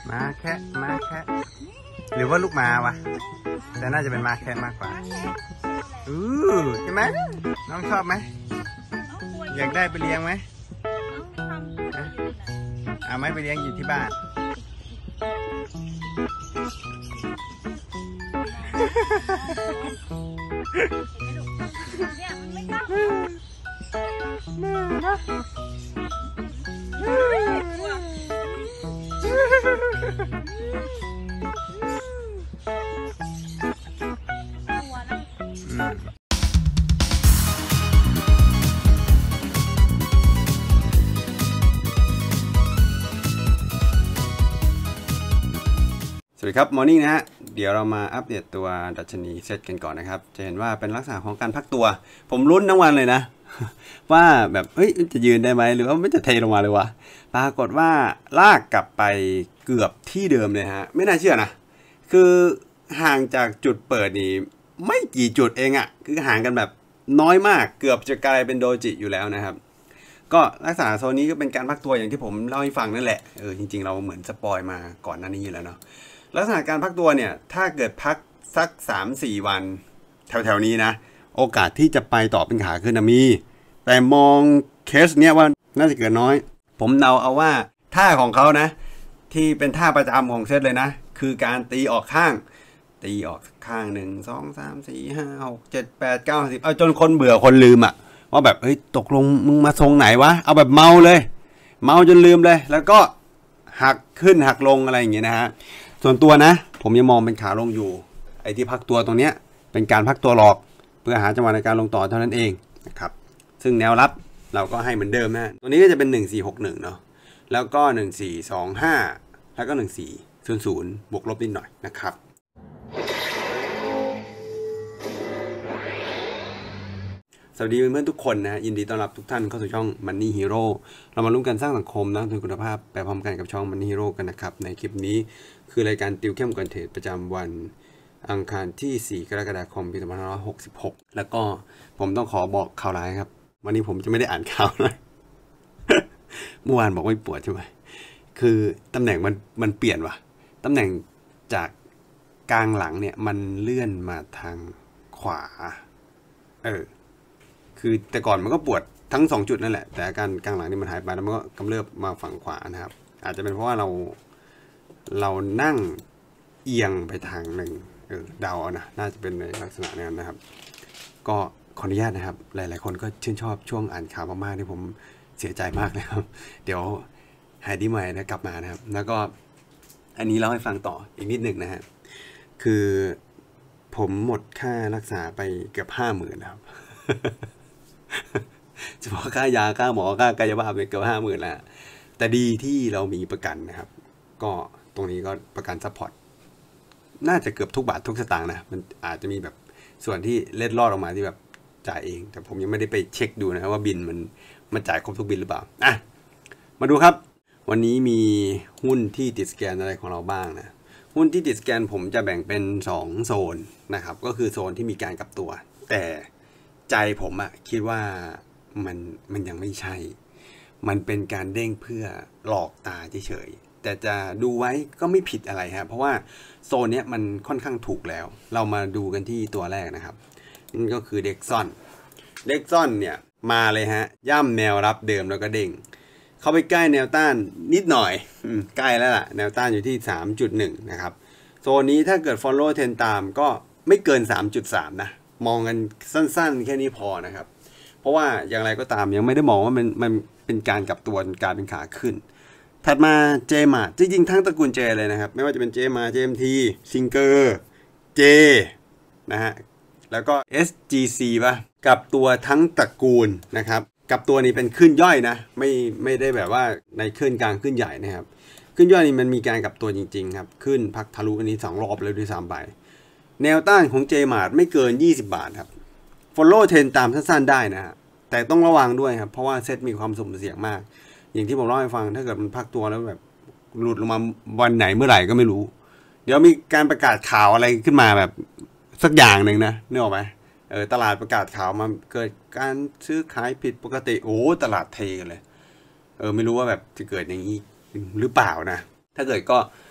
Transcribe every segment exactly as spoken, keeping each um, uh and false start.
ม้าแคะม้าแคะหรือว่าลูกม้าวะแต่น่าจะเป็นม้าแคะมากกว่าอือใช่ไหมน้องชอบไหมอยากได้ไปเลี้ยงไหมเอาไหมไปเลี้ยงอยู่ที่บ้านสวัสดีครับมอร์นิ่งนะฮะเดี๋ยวเรามาอัปเดตตัวดัชนีเซตกันก่อนนะครับจะเห็นว่าเป็นลักษณะของการพักตัวผมลุ้นทั้งวันเลยนะว่าแบบเฮ้ยจะยืนได้ไหมหรือว่าไม่จะเทลงมาเลยวะปรากฏว่าลากกลับไปเกือบที่เดิมเลยฮะไม่น่าเชื่อนะคือห่างจากจุดเปิดนี่ไม่กี่จุดเองอะ่ะคือห่างกันแบบน้อยมากเกือบจะกลายเป็นโดจิอยู่แล้วนะครับก็ลักษณะโซนนี้ก็เป็นการพักตัวอย่างที่ผมเล่าให้ฟังนั่นแหละเออจริงๆเราเหมือนสปอยมาก่อนหน้านี้อยู่แล้วเนาะลักษณะการพักตัวเนี่ยถ้าเกิดพักสัก สามสี่ วันแถวๆนี้นะโอกาสที่จะไปต่อเป็นขาขึ้นนะมีแต่มองเคสเนี้ยว่าน่าจะเกิดน้อยผมเดาเอาว่าท่าของเขานะที่เป็นท่าประจำของเซตเลยนะคือการตีออกข้างตีออกข้างหนึ่งสองสามสี่ห้าหกเจ็ดแปดเก้าสิบเอาจนคนเบื่อคนลืมอะว่าแบบเฮ้ยตกลงมึงมาทรงไหนวะเอาแบบเมาเลยเมาจนลืมเลยแล้วก็หักขึ้นหักลงอะไรอย่างเงี้ยนะฮะส่วนตัวนะผมยังมองเป็นขาลงอยู่ไอ้ที่พักตัวตรงเนี้ยเป็นการพักตัวหลอกเพื่อหาจังหวะในการลงต่อเท่านั้นเองนะครับซึ่งแนวรับเราก็ให้เหมือนเดิมนะตัวนี้ก็จะเป็นหนึ่งสี่หกหนึ่งเนาะแล้วก็หนึ่งสี่สองห้าแล้วก็หนึ่งสี่ศูนย์ศูนย์บวกลบนิดหน่อยนะครับสวัสดีเพื่อนๆทุกคนนะยินดีต้อนรับทุกท่านเข้าสู่ช่อง Money Hero เรามาร่วมกันสร้างสังคมนักลงทุนคุณภาพไปพร้อมกันกับช่อง Money Hero กันนะครับในคลิปนี้คือรายการติวเข้มก่อนเทรดประจำวันอังคารที่สี่กรกฎาคมปีสองพันห้าร้อยหกสิบหกแล้วก็ผมต้องขอบอกข่าวร้ายครับวันนี้ผมจะไม่ได้อ่านข่าวนะ เมื่อวานบอกไม่ปวดใช่ไหมคือตำแหน่งมันมันเปลี่ยนว่ะตำแหน่งจากกลางหลังเนี่ยมันเลื่อนมาทางขวาเออคือแต่ก่อนมันก็ปวดทั้งสองจุดนั่นแหละแต่อาการกลางหลังนี่มันหายไปแล้วมันก็กำเริบมาฝั่งขวานะครับอาจจะเป็นเพราะว่าเราเรานั่งเอียงไปทางหนึ่งเออเดาเอานะน่าจะเป็นในลักษณะนั้นนะครับก็ขออนุญาตนะครับหลายๆคนก็ชื่นชอบช่วงอ่านข่าวมากๆที่ผมเสียใจมากเลยครับเดี๋ยวหายดีใหม่นะกลับมานะครับแล้วก็อันนี้เล่าให้ฟังต่ออีกนิดหนึ่งนะฮะคือผมหมดค่ารักษาไปเกือบห้าหมื่นนะครับเฉพาะค่ายาค่าหมอค่ากายภาพเกือบห้าหมื่นแล้วแต่ดีที่เรามีประกันนะครับก็ตรงนี้ก็ประกันซัพพอร์ตน่าจะเกือบทุกบาททุกสตางค์นะมันอาจจะมีแบบส่วนที่เล็ดลอดออกมาที่แบบจ่ายเองแต่ผมยังไม่ได้ไปเช็คดูนะครับว่าบินมันมันจ่ายครบทุกบินหรือเปล่าอ่ะมาดูครับวันนี้มีหุ้นที่ติดสแกนอะไรของเราบ้างนะหุ้นที่ติดสแกนผมจะแบ่งเป็นสองโซนนะครับก็คือโซนที่มีการกลับตัวแต่ใจผมอะคิดว่ามันมันยังไม่ใช่มันเป็นการเด้งเพื่อหลอกตาเฉยๆแต่จะดูไว้ก็ไม่ผิดอะไรครับเพราะว่าโซนนี้มันค่อนข้างถูกแล้วเรามาดูกันที่ตัวแรกนะครับนั่นก็คือเด็กซ่อนเด็กซ่อนเนี่ยมาเลยฮะย่ำแนวรับเดิมแล้วก็เด้งเข้าไปใกล้แนวต้านนิดหน่อยใกล้แล้วล่ะแนวต้านอยู่ที่ สามจุดหนึ่ง นะครับโซนนี้ถ้าเกิด follow trend ตามก็ไม่เกิน สามจุดสาม นะมองกันสั้นๆแค่นี้พอนะครับเพราะว่าอย่างไรก็ตามยังไม่ได้มองว่ามันมันเป็นการกลับตัวการเป็นขาขึ้นถัดมาเจมาจริงๆทั้งตระกูลเจเลยนะครับไม่ว่าจะเป็นเจมาเจมทีซิงเกอร์เจนะฮะแล้วก็ เอส จี ซี ป่ะกับตัวทั้งตระกูลนะครับกับตัวนี้เป็นขึ้นย่อยนะไม่ไม่ได้แบบว่าในขึ้นกลางขึ้นใหญ่นะครับขึ้นย่อยนี่มันมีการกลับตัวจริงๆครับขึ้นพักทะลุอันนี้สองรอบเลยด้วยซ้ำไปแนวต้านของเจมาร์ไม่เกินยี่สิบบาทครับ follow trend ตามสั้นๆได้นะฮะแต่ต้องระวังด้วยครับเพราะว่าเซตมีความสุ่มเสี่ยงมากอย่างที่ผมเล่าให้ฟังถ้าเกิดมันพักตัวแล้วแบบหลุดลงมาวันไหนเมื่อไหร่ก็ไม่รู้เดี๋ยวมีการประกาศข่าวอะไรขึ้นมาแบบสักอย่างหนึ่งนะนึกออกไหมเออตลาดประกาศข่าวมาเกิดการซื้อขายผิดปกติโอ้ตลาดเทกันเลยเออไม่รู้ว่าแบบจะเกิดอย่างนี้หรือเปล่านะถ้าเกิดก็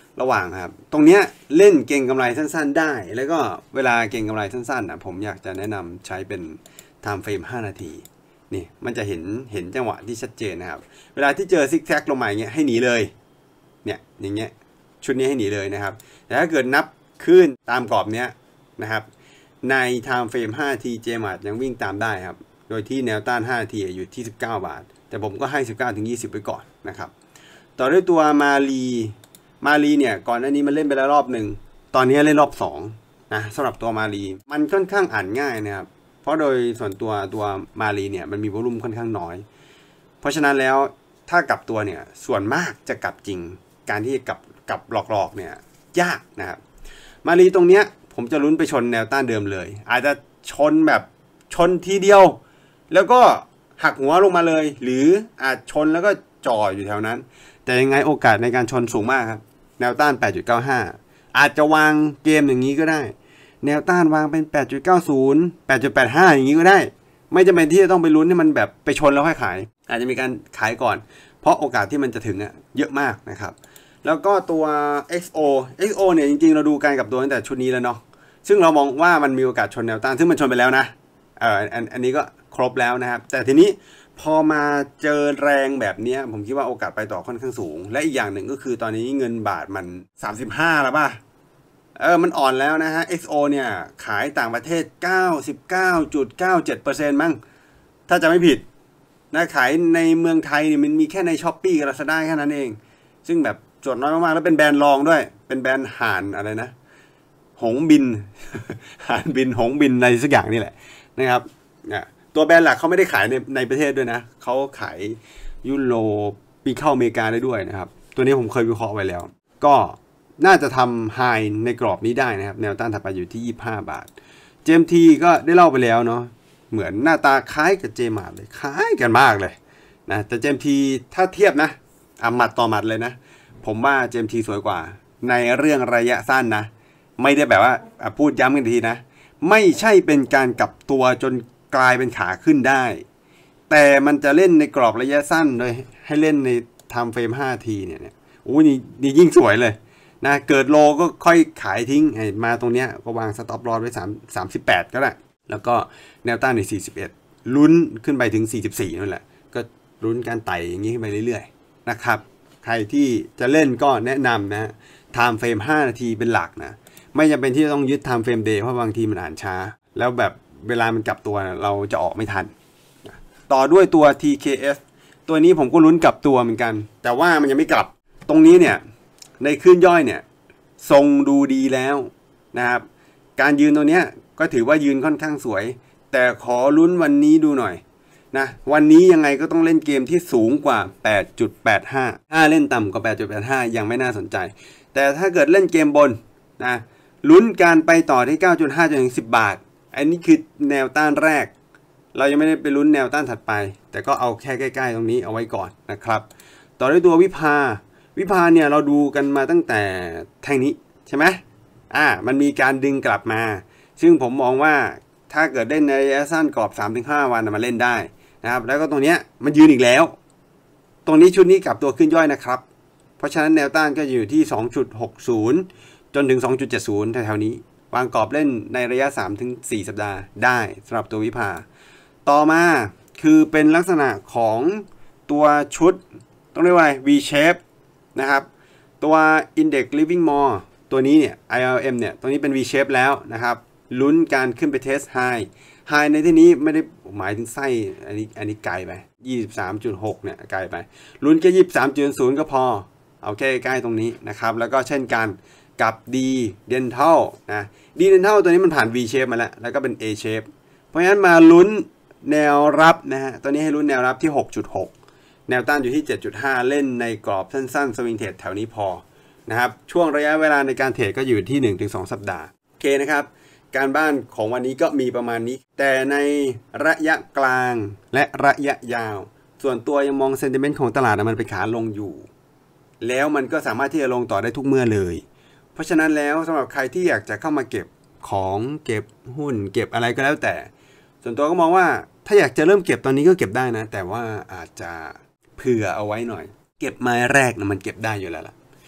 ระหว่างครับตรงเนี้ยเล่นเก็งกำไรสั้นๆได้แล้วก็เวลาเก็งกำไรสั้นๆนะผมอยากจะแนะนำใช้เป็น time frame ห้านาทีนี่มันจะเห็นเห็นจังหวะที่ชัดเจนนะครับเวลาที่เจอซิกแซกลงมาอย่างเงี้ยให้หนีเลยเนี่ยอย่างเงี้ยชุดนี้ให้หนีเลยนะครับแต่ถ้าเกิดนับขึ้นตามกรอบเนี้ยนะครับใน time frame ห้านาที เจ มาร์ท ยังวิ่งตามได้ครับโดยที่แนวต้านห้านาทีอยู่ที่สิบเก้าบาทแต่ผมก็ให้ สิบเก้าถึงยี่สิบ ไว้ก่อนนะครับต่อด้วยตัวมาลีมาลีเนี่ยก่อนหน้านี้มันเล่นไปแล้วรอบหนึ่งตอนนี้เล่นรอบสองนะสำหรับตัวมาลีมันค่อนข้างอ่านง่ายนะครับเพราะโดยส่วนตัวตัวมาลีเนี่ยมันมีวอลุ่มค่อนข้างน้อยเพราะฉะนั้นแล้วถ้ากลับตัวเนี่ยส่วนมากจะกลับจริงการที่กลับกลับหลอกๆเนี่ยยากนะครับมาลีตรงเนี้ยผมจะลุ้นไปชนแนวต้านเดิมเลยอาจจะชนแบบชนทีเดียวแล้วก็หักหัวลงมาเลยหรืออาจชนแล้วก็จ่ออยู่แถวนั้นแต่ยังไงโอกาสในการชนสูงมากครับแนวต้าน แปดจุดเก้าห้า อาจจะวางเกมอย่างนี้ก็ได้แนวต้านวางเป็น แปดจุดเก้าศูนย์ แปดจุดแปดห้า อย่างนี้ก็ได้ไม่จำเป็นที่จะต้องไปลุ้นให้มันแบบไปชนแล้วค่อยขายอาจจะมีการขายก่อนเพราะโอกาสที่มันจะถึงอ่ะเยอะมากนะครับแล้วก็ตัว เอ็กซ์ โอ เอ็กซ์ โอ เนี่ยจริงๆเราดูกันกับตัวตั้งแต่ชุดนี้แล้วเนาะซึ่งเรามองว่ามันมีโอกาสชนแนวต้านซึ่งมันชนไปแล้วนะเอออันอันนี้ก็ครบแล้วนะครับแต่ทีนี้พอมาเจอแรงแบบนี้ผมคิดว่าโอกาสไปต่อค่อนข้างสูงและอีกอย่างหนึ่งก็คือตอนนี้เงินบาทมันสามสิบห้าแล้วป่ะเออมันอ่อนแล้วนะฮะ เอ็กซ์ โอ เนี่ยขายต่างประเทศ เก้าสิบเก้าจุดเก้าเจ็ดเปอร์เซ็นต์ มั้งถ้าจะไม่ผิดนะขายในเมืองไทยเนี่ยมันมีแค่ใน Shopee กับ Lazada แค่นั้นเองซึ่งแบบจดน้อยมากๆแล้วเป็นแบรนด์รองด้วยเป็นแบรนด์ห่านอะไรนะหงบิน ห่านบินหงบินในสักอย่างนี่แหละนะครับเนี่ยตัวแบรนด์หลักเขาไม่ได้ขายในในประเทศด้วยนะเขาขายยุโรปปีเข้าอเมริกาได้ด้วยนะครับตัวนี้ผมเคยวิเคราะห์ไว้แล้วก็น่าจะทำไฮในกรอบนี้ได้นะครับแนวต้านถัดไปอยู่ที่ยี่สิบห้าบาท เจ เอ็ม ที ก็ได้เล่าไปแล้วเนาะเหมือนหน้าตาคล้ายกับ J มาร์ทเลยคล้ายกันมากเลยนะแต่ เจ เอ็ม ที ถ้าเทียบนะอ่ะหมัดต่อหมัดเลยนะผมว่า เจ เอ็ม ที สวยกว่าในเรื่องระยะสั้นนะไม่ได้แบบว่าพูดย้ำกันทีนะไม่ใช่เป็นการกลับตัวจนกลายเป็นขาขึ้นได้แต่มันจะเล่นในกรอบระยะสั้นโดยให้เล่นใน time frame ห้านาทีเนี่ยเนี่ยโอ้นี่นี่ยิ่งสวยเลยนะเกิดโลก็ค่อยขายทิ้งมาตรงเนี้ยก็วาง stop loss ไว้3 สามสิบแปดก็ได้แล้วก็แนวต้านในสี่สิบเอ็ดลุ้นขึ้นไปถึงสี่สิบสี่นั่นแหละก็ลุ้นการไต่อย่างนี้ขึ้นไปเรื่อยๆนะครับใครที่จะเล่นก็แนะนำนะ time frame ห้านาทีเป็นหลักนะไม่จำเป็นที่จะต้องยึด time frame day เพราะบางทีมันอ่านช้าแล้วแบบเวลามันกลับตัวเราจะออกไม่ทันต่อด้วยตัว ที เค เอฟ ตัวนี้ผมก็ลุ้นกลับตัวเหมือนกันแต่ว่ามันยังไม่กลับตรงนี้เนี่ยในคลื่นย่อยเนี่ยทรงดูดีแล้วนะครับการยืนตัวเนี้ยก็ถือว่ายืนค่อนข้างสวยแต่ขอลุ้นวันนี้ดูหน่อยนะวันนี้ยังไงก็ต้องเล่นเกมที่สูงกว่า แปดจุดแปดห้า ถ้าเล่นต่ำกว่า แปดจุดแปดห้า ยังไม่น่าสนใจแต่ถ้าเกิดเล่นเกมบนนะลุ้นการไปต่อที่ เก้าจุดห้า จนถึงสิบบาทอันนี้คือแนวต้านแรกเรายังไม่ได้ไปลุ้นแนวต้านถัดไปแต่ก็เอาแค่ใกล้ๆตรงนี้เอาไว้ก่อนนะครับต่อด้วยตัววิภาวิภาเนี่ยเราดูกันมาตั้งแต่แท่งนี้ใช่ไหมอ่ามันมีการดึงกลับมาซึ่งผมมองว่าถ้าเกิดเล่นในระยะสั้นกรอบ สามถึงห้า วันมาเล่นได้นะครับแล้วก็ตรงเนี้ยมันยืนอีกแล้วตรงนี้ชุดนี้กลับตัวขึ้นย่อยนะครับเพราะฉะนั้นแนวต้านก็อยู่ที่ สองจุดหกศูนย์ จนถึง สองจุดเจ็ดศูนย์ แถวๆนี้วางกรอบเล่นในระยะ สามถึงสี่ สัปดาห์ได้สำหรับตัววิภาต่อมาคือเป็นลักษณะของตัวชุดต้องเรียกว่า V shape นะครับตัว Index Living More ตัวนี้เนี่ย ไอ แอล เอ็ม เนี่ยตัวนี้เป็น V shape แล้วนะครับลุ้นการขึ้นไปเทส High High ในที่นี้ไม่ได้หมายถึงไส้อันนี้อันนี้ไกลไป ยี่สิบสามจุดหก เนี่ยไกลไปลุ้นแค่ ยี่สิบสามจุดศูนย์ ก็พอเอาแค่ใกล้ตรงนี้นะครับแล้วก็เช่นกันกับ D Dental นะ D Dental ตัวนี้มันผ่าน V shape มาแล้วแล้วก็เป็น A shape เพราะฉะนั้นมาลุ้นแนวรับนะฮะตัวนี้ให้ลุ้นแนวรับที่ หกจุดหก แนวต้านอยู่ที่ เจ็ดจุดห้า เล่นในกรอบสั้นๆสวิงเทรดแถวนี้พอนะครับช่วงระยะเวลาในการเทรดก็อยู่ที่ หนึ่งถึงสอง สัปดาห์โอเคนะครับการบ้านของวันนี้ก็มีประมาณนี้แต่ในระยะกลางและระยะยาวส่วนตัวยังมองเซนติเมนต์ของตลาดมันเป็นขาลงอยู่แล้วมันก็สามารถที่จะลงต่อได้ทุกเมื่อเลยเพราะฉะนั้นแล้วสำหรับใครที่อยากจะเข้ามาเก็บของเก็บหุ้นเก็บอะไรก็แล้วแต่ส่วนตัวก็มองว่าถ้าอยากจะเริ่มเก็บตอนนี้ก็เก็บได้นะแต่ว่าอาจจะเผื่อเอาไว้หน่อยเก็บไม้แรกนะมันเก็บได้อยู่แล้วล่ะ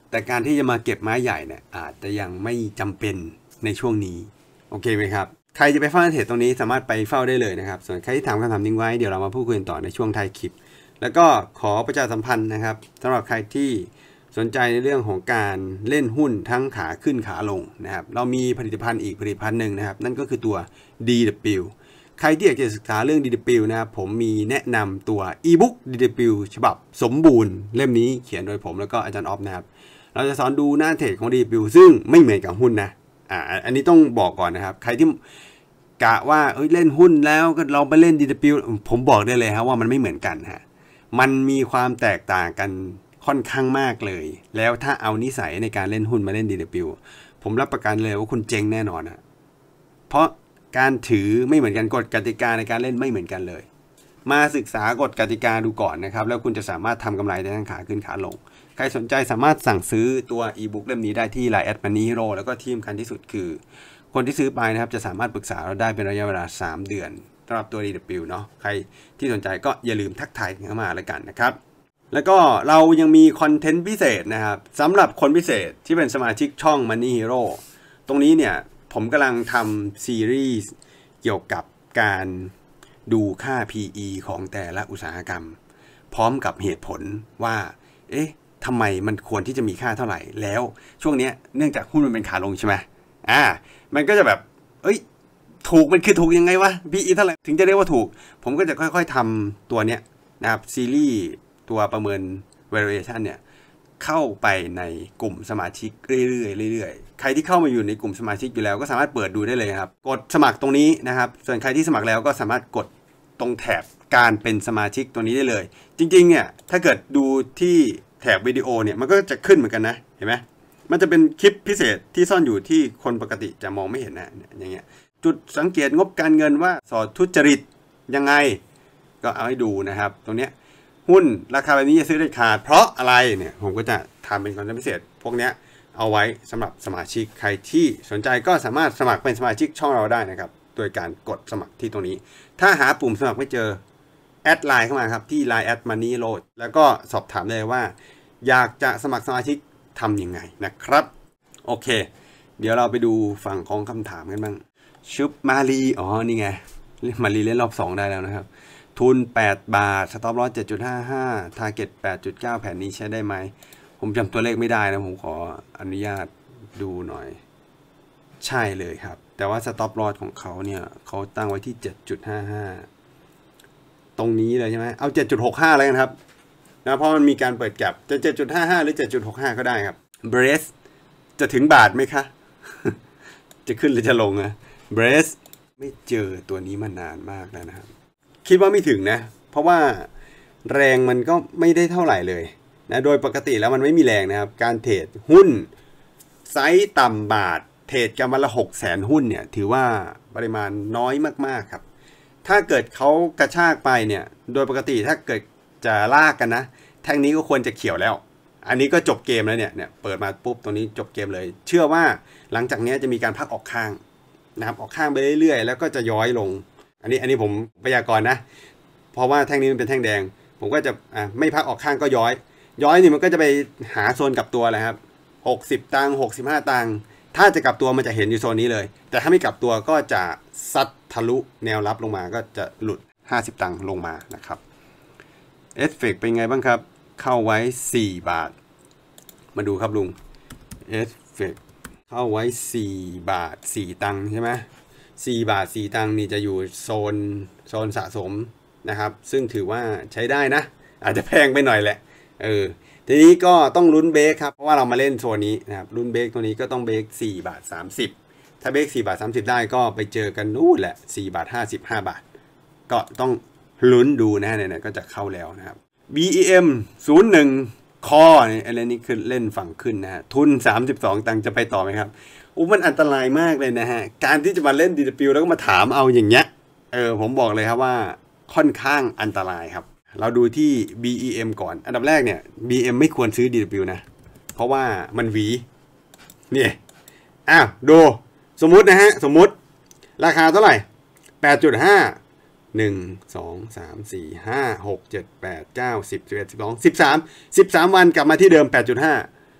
แต่การที่จะมาเก็บไม้ใหญ่เนี่ยอาจจะยังไม่จำเป็นในช่วงนี้โอเคไหมครับใครจะไปเฝ้าเทรดตรงนี้สามารถไปเฝ้าได้เลยนะครับส่วนใครที่ถามคำถามทิ้งไว้เดี๋ยวเรามาพูดคุยกันต่อในช่วงท้ายคลิปแล้วก็ขอประชาสัมพันธ์นะครับสำหรับใครที่สนใจในเรื่องของการเล่นหุ้นทั้งขาขึ้นขาลงนะครับเรามีผลิตภัณฑ์อีกผลิตภัณฑ์หนึ่งนะครับนั่นก็คือตัว ดี ดับเบิลยู ใครที่อยากจะศึกษาเรื่อง ดี ดับเบิลยู นะครับผมมีแนะนำตัว e-book ดี ดับเบิลยู ฉบับสมบูรณ์เล่มนี้เขียนโดยผมแล้วก็อาจารย์ออฟนะครับเราจะสอนดูหน้าเทรดของ ดี ดับเบิลยู ซึ่งไม่เหมือนกับหุ้นนะอ่าอันนี้ต้องบอกก่อนนะครับใครที่กะว่าเอ้ยเล่นหุ้นแล้วก็ลองไปเล่น ดี ดับเบิลยู ผมบอกได้เลยครับว่ามันไม่เหมือนกันฮะมันมีความแตกต่างกันค่อนข้างมากเลยแล้วถ้าเอานิสัยในการเล่นหุ้นมาเล่น ดี ดับเบิลยู ผมรับประกันเลยว่าคุณเจ๊งแน่นอนนะเพราะการถือไม่เหมือนกันกฎกติกาในการเล่นไม่เหมือนกันเลยมาศึกษากฎกติกาดูก่อนนะครับแล้วคุณจะสามารถทำกำไรได้ทั้งขาขึ้นขาลงใครสนใจสามารถสั่งซื้อตัว e-book เล่มนี้ได้ที่ ไลน์ แอท Money Hero แล้วก็ที่สำคัญที่สุดคือคนที่ซื้อไปนะครับจะสามารถปรึกษาเราได้เป็นระยะเวลาสามเดือนสำหรับตัว ดี ดับเบิลยู เนาะใครที่สนใจก็อย่าลืมทักทายเข้ามาแล้วกันนะครับแล้วก็เรายังมีคอนเทนต์พิเศษนะครับสำหรับคนพิเศษที่เป็นสมาชิกช่อง Money Hero ตรงนี้เนี่ยผมกำลังทำซีรีส์เกี่ยวกับการดูค่า พี อี ของแต่ละอุตสาหกรรมพร้อมกับเหตุผลว่าเอ๊ะทำไมมันควรที่จะมีค่าเท่าไหร่แล้วช่วงนี้เนื่องจากหุ้นมันเป็นขาลงใช่ไหมอ่ามันก็จะแบบเอ้ยถูกมันคือถูกยังไงวะ พี อี เท่าไหร่ถึงจะเรียกว่าถูกผมก็จะค่อยๆทำตัวเนี้ยนะครับซีรีส์ตัวประเมิน valuation เนี่ยเข้าไปในกลุ่มสมาชิกเรื่อยๆเรื่อยๆใครที่เข้ามาอยู่ในกลุ่มสมาชิกอยู่แล้วก็สามารถเปิดดูได้เลยครับกดสมัครตรงนี้นะครับส่วนใครที่สมัครแล้วก็สามารถกดตรงแถบการเป็นสมาชิกตัวนี้ได้เลยจริงๆเนี่ยถ้าเกิดดูที่แถบวิดีโอเนี่ยมันก็จะขึ้นเหมือนกันนะเห็นไหมมันจะเป็นคลิปพิเศษที่ซ่อนอยู่ที่คนปกติจะมองไม่เห็นนะอย่างเงี้ยจุดสังเกตงบการเงินว่าสอดทุจริตยังไงก็เอาให้ดูนะครับตรงเนี้ยหุ้นราคาแบบนี้จะซื้อได้ขาดเพราะอะไรเนี่ยผมก็จะทำเป็นคอนเทนต์พิเศษพวกเนี้ยเอาไว้สำหรับสมาชิกใครที่สนใจก็สามารถสมัครเป็นสมาชิกช่องเราได้นะครับโดยการกดสมัครที่ตรงนี้ถ้าหาปุ่มสมัครไม่เจอแอดไลน์เข้ามาครับที่ ไลน์ แอท Money Hero แล้วก็สอบถามเลยว่าอยากจะสมัครสมาชิกทำยังไงนะครับโอเคเดี๋ยวเราไปดูฝั่งของคำถามกันบ้างชุบมาลีอ๋อนี่ไงมาลีเล่นรอบสองได้แล้วนะครับทุนแปดบาทสต็อปลอส เจ็ดจุดห้าห้า ทาร์เก็ต แปดจุดเก้า แผ่นนี้ใช้ได้ไหมผมจำตัวเลขไม่ได้นะผมขออนุญาตดูหน่อยใช่เลยครับแต่ว่าสต็อปลอสของเขาเนี่ยเขาตั้งไว้ที่ เจ็ดจุดห้าห้า ตรงนี้เลยใช่ไหมเอา เจ็ดจุดหกห้า แล้วกันครับนะเพราะมันมีการเปิดแก็ปจะ เจ็ดจุดห้าห้า หรือ เจ็ดจุดหกห้า ก็ได้ครับเบรสจะถึงบาทไหมคะ จะขึ้นหรือจะลงนะเบรสไม่เจอตัวนี้มานานมากแล้วนะครับคิดว่าไม่ถึงนะเพราะว่าแรงมันก็ไม่ได้เท่าไหร่เลยนะโดยปกติแล้วมันไม่มีแรงนะครับการเทรดหุ้นไซส์ต่ำบาทเทรดกันวันละหกแสนหุ้นเนี่ยถือว่าปริมาณน้อยมากๆครับถ้าเกิดเขากระชากไปเนี่ยโดยปกติถ้าเกิดจะลากกันนะแท่งนี้ก็ควรจะเขียวแล้วอันนี้ก็จบเกมแล้วเนี่ยเนี่ยเปิดมาปุ๊บตรงนี้จบเกมเลยเชื่อว่าหลังจากนี้จะมีการพักออกข้างนะครับออกข้างไปเรื่อยๆแล้วก็จะย้อยลงอันนี้อันนี้ผมพยากรณ์นะเพราะว่าแท่งนี้มันเป็นแท่งแดงผมก็จะอ่ะไม่พักออกข้างก็ย้อยย้อยนี่มันก็จะไปหาโซนกลับตัวแหละครับหกสิบตังค์หกสิบห้าตังค์ถ้าจะกลับตัวมันจะเห็นอยู่โซนนี้เลยแต่ถ้าไม่กลับตัวก็จะซัดทะลุแนวรับลงมาก็จะหลุดห้าสิบตังค์ลงมานะครับเอฟเฟกต์เป็นไงบ้างครับเข้าไว้สี่บาทมาดูครับลุงเอฟเฟกต์เข้าไว้สี่บาทสี่ตังค์ใช่ไหมสี่บาทสี่ตังค์นี่จะอยู่โซนโซนสะสมนะครับซึ่งถือว่าใช้ได้นะอาจจะแพงไปหน่อยแหละเออทีนี้ก็ต้องลุ้นเบรกครับเพราะว่าเรามาเล่นโซนนี้นะครับลุ้นเบรกตัวนี้ก็ต้องเบรกสี่บาทสามสิบถ้าเบรกสี่บาทสามสิบได้ก็ไปเจอกันนู่นแหละสี่บาทห้าสิบห้าบาทก็ต้องลุ้นดูนะเนี่ยก็จะเข้าแล้วนะครับ บี อี เอ็ม ศูนย์หนึ่ง คอเนี่ยอะไรนี้คือเล่นฝั่งขึ้นนะฮะทุนสามสิบสองตังค์จะไปต่อไหมครับอู้มันอันตรายมากเลยนะฮะการที่จะมาเล่น ดี ดับเบิลยู แล้วก็มาถามเอาอย่างเงี้ยเออผมบอกเลยครับว่าค่อนข้างอันตรายครับเราดูที่ บี อี เอ็ม ก่อนอันดับแรกเนี่ย บี เอ็ม ไม่ควรซื้อ ดี ดับเบิลยู นะเพราะว่ามันหวีเนี่ยอ้าวดูสมมุตินะฮะสมมุติราคาเท่าไหร่ แปดจุดห้า หนึ่ง สอง สาม สี่ ห้า หก เจ็ด แปด เก้า สิบ สิบเอ็ด สิบสอง สิบสาม สิบสามวันกลับมาที่เดิม แปดจุดห้า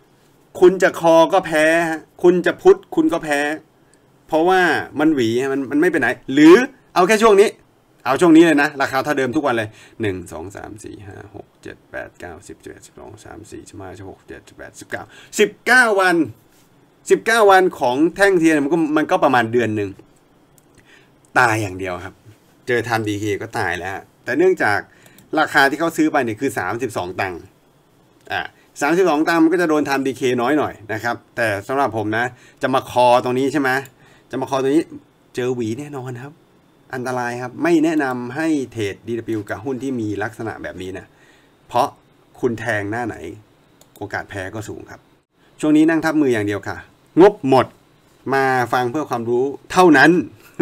คุณจะคอก็แพ้คุณจะพุทธคุณก็แพ้เพราะว่ามันหวีมันมันไม่เป็นไหนหรือเอาแค่ช่วงนี้เอาช่วงนี้เลยนะราคาเท่าเดิมทุกวันเลยหนึ่งสองสามสี่ห้าหกเจ็ดแปดเก้าสิบสิบเอ็ดสิบสองสามสี่สิบห้าสิบหกเจ็ดสิบแปดสิบเก้าสิบเก้าวันสิบเก้าวันของแท่งเทียนมันก็มันก็ประมาณเดือนหนึ่งตายอย่างเดียวครับเจอทำดีเคก็ตายแล้วแต่เนื่องจากราคาที่เขาซื้อไปเนี่ยคือสามสิบสองตังค์อ่าสามสิบสองตังค์มันก็จะโดนทำดีเคน้อยหน่อยนะครับแต่สำหรับผมนะจะมาคอตรงนี้ใช่ไหมจะมาคอตรงนี้เจอหวีแน่นอนครับอันตรายครับไม่แนะนำให้เทรด ดี ดับเบิลยู กับหุ้นที่มีลักษณะแบบนี้นะเพราะคุณแทงหน้าไหนโอกาสแพ้ก็สูงครับช่วงนี้นั่งทับมืออย่างเดียวค่ะงบหมดมาฟังเพื่อความรู้เท่านั้น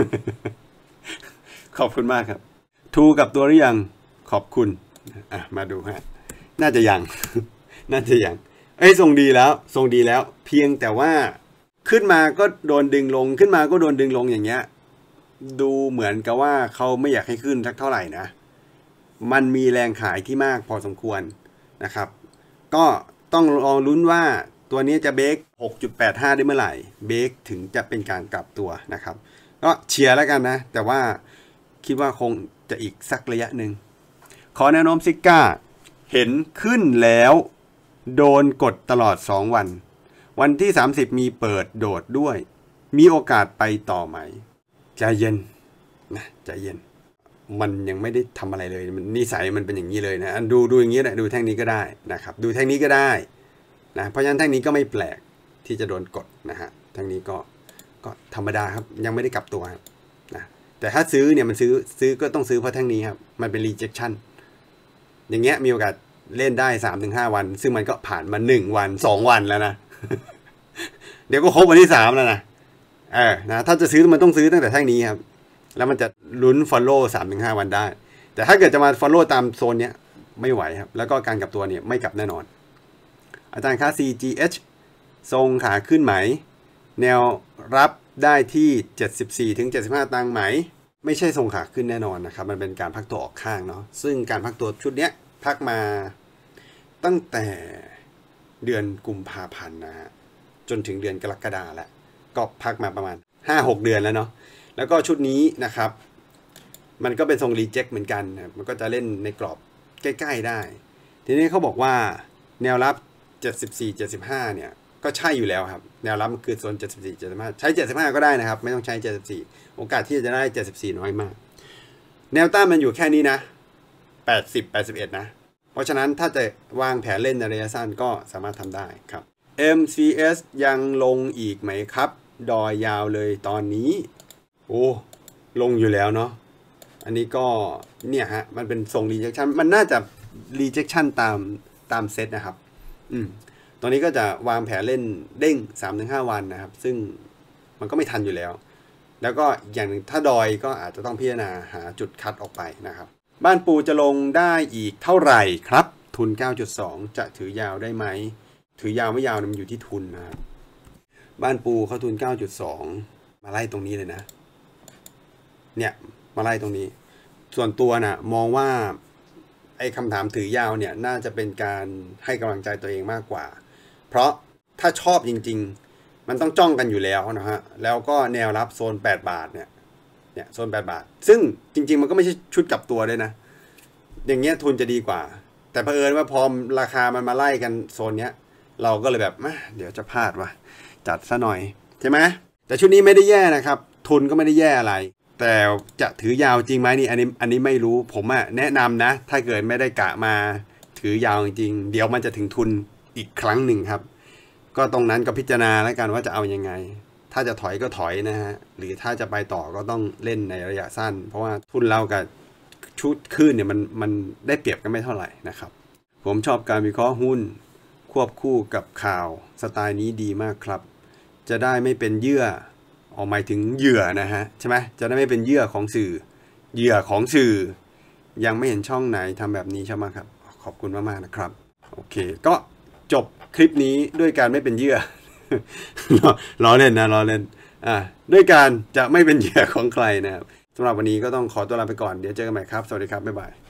ขอบคุณมากครับทูกับตัวหรือยังขอบคุณอ่ะมาดูฮะน่าจะยัง น่าจะยังเอ้ยทรงดีแล้วทรงดีแล้วเพียงแต่ว่าขึ้นมาก็โดนดึงลงขึ้นมาก็โดนดึงลงอย่างเงี้ยดูเหมือนกับว่าเขาไม่อยากให้ขึ้นสักเท่าไหร่นะมันมีแรงขายที่มากพอสมควรนะครับก็ต้องลองลุ้นว่าตัวนี้จะเบรก หกจุดแปดห้า ได้เมื่อไหร่เบรกถึงจะเป็นการกลับตัวนะครับก็เชียร์แล้วกันนะแต่ว่าคิดว่าคงจะอีกสักระยะหนึ่งขอแนวโน้มซิก้าเห็นขึ้นแล้วโดนกดตลอดสองวันวันที่สามสิบมีเปิดโดดด้วยมีโอกาสไปต่อไหมใจเย็นนะใจเย็นมันยังไม่ได้ทำอะไรเลยมันนิสัยมันเป็นอย่างนี้เลยนะดูดูอย่างนี้แหละดูแท่งนี้ก็ได้นะครับดูแท่งนี้ก็ได้นะเพราะฉะนั้นแท่งนี้ก็ไม่แปลกที่จะโดนกดนะฮะแท่งนี้ก็ก็ธรรมดาครับยังไม่ได้กลับตัวนะแต่ถ้าซื้อเนี่ยมันซื้อซื้อก็ต้องซื้อเพราะแท่งนี้ครับมันเป็น rejection อย่างเงี้ยมีโอกาสเล่นได้ สามถึงห้า วันซึ่งมันก็ผ่านมาหนึ่งวันสองวันแล้วนะ เดี๋ยวก็ครบวันที่สามแล้วนะเออนะถ้าจะซื้อมันต้องซื้อตั้งแต่แท่งนี้ครับแล้วมันจะลุ้น follow สามถึงห้า วันได้แต่ถ้าเกิดจะมา follow ตามโซนเนี้ยไม่ไหวครับแล้วก็การกลับตัวเนี่ยไม่กลับแน่นอนอาจารย์คะ ซี จี เอช ทรงขาขึ้นไหมแนวรับได้ที่เจ็ดสิบสี่ถึงเจ็ดสิบห้าตังค์ไหมไม่ใช่ทรงขาขึ้นแน่นอนนะครับมันเป็นการพักตัวออกข้างเนาะซึ่งการพักตัวชุดเนี้ยพักมาตั้งแต่เดือนกุมภาพันธ์นะฮะจนถึงเดือนกรกฎาคมแล้วก็พักมาประมาณ ห้าหก เดือนแล้วเนาะแล้วก็ชุดนี้นะครับมันก็เป็นทรงรีเจ็คเหมือนกันนะมันก็จะเล่นในกรอบใกล้ๆได้ทีนี้เขาบอกว่าแนวรับเจ็ดสิบสี่ เจ็ดสิบห้าเนี่ยก็ใช่อยู่แล้วครับแนวรับมันคือโซนเจ็ดสิบสี่ เจ็ดสิบห้าใช้เจ็ดสิบห้าก็ได้นะครับไม่ต้องใช้เจ็ดสิบสี่โอกาสที่จะได้เจ็ดสิบสี่น้อยมากแนวต้านมันอยู่แค่นี้นะแปดสิบ แปดสิบเอ็ดนะเพราะฉะนั้นถ้าจะวางแผนเล่นในระยะสั้นก็สามารถทำได้ครับ เอ็ม ซี เอส ยังลงอีกไหมครับดอยยาวเลยตอนนี้โอ้ลงอยู่แล้วเนาะอันนี้ก็เนี่ยฮะมันเป็นทรง rejection มันน่าจะ rejection ตามตามเซตนะครับอืมตอนนี้ก็จะวางแผนเล่นเด้ง สามถึงห้า วันนะครับซึ่งมันก็ไม่ทันอยู่แล้วแล้วก็อย่างหนึ่งถ้าดอยก็อาจจะต้องพิจารณาหาจุดคัดออกไปนะครับบ้านปูจะลงได้อีกเท่าไหร่ครับทุน เก้าจุดสอง จะถือยาวได้ไหมถือยาวไม่ยาวมันอยู่ที่ทุนนะครับบ้านปูเขาทุน เก้าจุดสอง มาไล่ตรงนี้เลยนะเนี่ยมาไล่ตรงนี้ส่วนตัวนะมองว่าไอ้คำถามถือยาวเนี่ยน่าจะเป็นการให้กำลังใจตัวเองมากกว่าเพราะถ้าชอบจริงๆมันต้องจ้องกันอยู่แล้วนะฮะแล้วก็แนวรับโซนแปดบาทเนี่ยเนี่ยโซนแปดบาทซึ่งจริงๆมันก็ไม่ใช่ชุดกลับตัวด้วยนะอย่างเงี้ยทุนจะดีกว่าแต่เผอิญว่าพอราคามันมาไล่กันโซนเนี้ยเราก็เลยแบบเดี๋ยวจะพลาดว่ะจัดซะหน่อยใช่ไหมแต่ชุดนี้ไม่ได้แย่นะครับทุนก็ไม่ได้แย่อะไรแต่จะถือยาวจริงไหมนี่อันนี้อันนี้ไม่รู้ผมอะแนะนำนะถ้าเกิดไม่ได้กะมาถือยาวจริงเดี๋ยวมันจะถึงทุนอีกครั้งหนึ่งครับก็ตรงนั้นก็พิจารณาแล้วกันว่าจะเอายังไงถ้าจะถอยก็ถอยนะฮะหรือถ้าจะไปต่อก็ต้องเล่นในระยะสั้นเพราะว่าทุนเรากับชุดขึ้นเนี่ยมันมันได้เปรียบกันไม่เท่าไหร่นะครับผมชอบการวิเคราะห์หุ้นควบคู่กับข่าวสไตล์นี้ดีมากครับจะได้ไม่เป็นเยื่อออกหมายถึงเหยื่อนะฮะใช่ไหมจะได้ไม่เป็นเหยื่อของสื่อเหยื่อของสื่อยังไม่เห็นช่องไหนทำแบบนี้ใช่ไหมครับขอบคุณมากๆนะครับโอเคก็จบคลิปนี้ด้วยการไม่เป็นเหยื่อ ล้อเล่นนะล้อเล่นอ่าด้วยการจะไม่เป็นเหยื่อของใครนะครับสำหรับวันนี้ก็ต้องขอตัวลาไปก่อนเดี๋ยวเจอกันใหม่ครับสวัสดีครับบ๊ายบาย